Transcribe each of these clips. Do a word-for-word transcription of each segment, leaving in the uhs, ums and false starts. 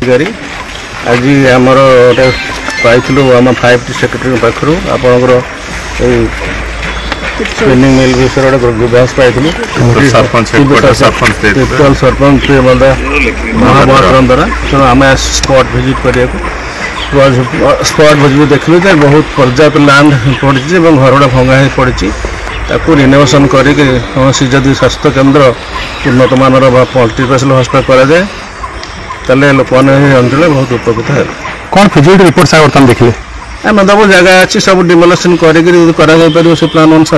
आज आमर गोटे पाइलु आम फाइव टी सेक्रेटरी पाखर आपणकर स्पिनिंग मिल विषय गोटे ग्रीवेंस पाइलु तिर्तोल सरपंच महामहतर द्वारा तेणु आम स्पॉट विजिट करने स्पॉट विजिट देखलु बहुत पर्याप्त लैंड पड़ी घर गुड़ा भंगा हो पड़ी ताकू रिनोवेशन करके कौन जदि स्वास्थ्य केन्द्र उन्नत मानर मल्टीस्पेशल हॉस्पिटल करा जाए ताले लोक अंचल बहुत उपकृत है। कौन फिजिबिलिटी रिपोर्ट सारा बर्तमान देखिए आम सब जगह अच्छी सब डिमोलेसन कर से प्लान अनुसार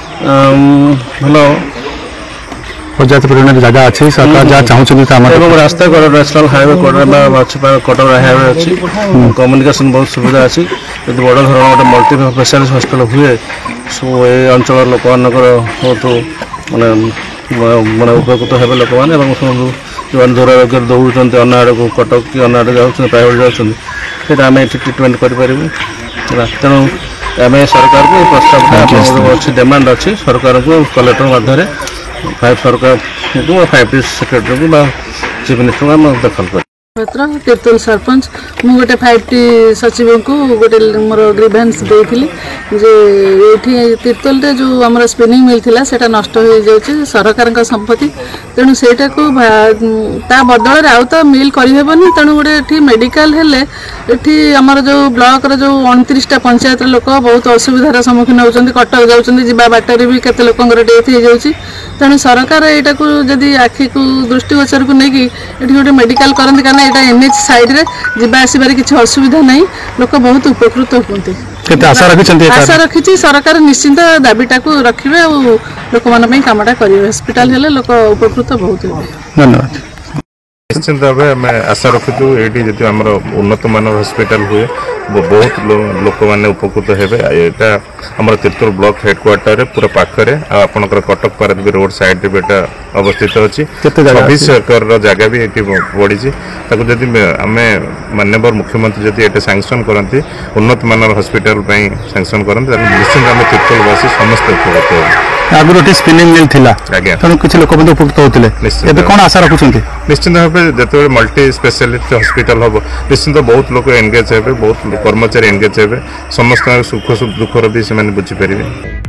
भल पर्याप्त परिमाण जगह अच्छी सरकार जहाँ चाहते रास्ता नेशनल हाईवे कटर हाईवे अच्छी कम्युनिकेशन बहुत सुविधा अच्छी यदि बड़ धरण गोटे मल्टी स्पेशलिस्ट हॉस्पिटल हुए सब ये अंचल लोक बहुत माने माने उपकृत हे लोक मैंने जो दूर रोग दौड़ अन्न आड़ को कटक कि अन्न आड़ जाऊँ प्राइवेट जाऊँ आम ये ट्रिटमेंट करूँ तेणु आम सरकार को प्रस्ताव अच्छी डिमांड अच्छी सरकार को कलेक्टर मध्य फाइव सरकार फाइव टी सेक्रेटरी को चीफ मिनिस्टर को आम दखल कर तिर्तोल सरपंच मु गोटे फाइव टी सचिव को गोटे मोर ग्रीवेंस देइथिली जे एठी तिर्तोल रे जो हमर स्पिनिंग मिल थिला सेटा नष्ट हो जाउची सरकार का संपत्ति तेणु सेटा को ता बदल रे आउ तो मिल करि हेबनी तेणु गोटे एठी मेडिकल हेले एठी हमर जो ब्लॉक रे जो उनतीस टा पंचायत लोक बहुत असुविधार सम्मुखीन होउचंदी कटक जाउचंदी जिबा बाटर भी केते लोकंगर डेथ हो जाउची तेणु सरकार एटा को जदी आखि को दृष्टिगोचर को नेकी एठी गोटे मेडिकल करंती कारण एटा एनएच साइड रे जिबा आसीबार किछि असुविधा नहीं लोक बहुत उपकृत होते आशा रखी आशा रखी सरकार निश्चिंत दाबीटा को रखिबे और लोक मान पई कामटा करिवे हॉस्पिटल हेले लोक उपकृत बहुत होते। धन्यवाद। निश्चिंत भाव आम आशा रखुचु ये जी आम उन्नत मानव हॉस्पिटल हुए बहुत लोक मैंने उपकृत हेबे एटा आम तिर्तोल ब्लॉक हेडक्वार्टर पूरा पाखरे आपनकर कटक पारादीप रोड साइड रे बेटा अवस्थित अच्छी छब्बीस एकर जगह भी ये पड़ी जदि आम माननीय मुख्यमंत्री जदि ये सैंक्शन करती उन्नत मानव हॉस्पिटल सैंक्शन करते निश्चिंत आम तिर्तोलवासी समस्त उपकृत हो आगुरी स्पिनिंग मिल थिला तेणु किसी लोक उपकृत होते कौन आशा रखुंट निश्चिंत भाव जो मल्टी स्पेशलिस्ट हॉस्पिटल हम निश्चिंत बहुत लोग एंगेज हे बहुत कर्मचारी एंगेज हे समस्त सुख दुखर भी से बुझीपारे।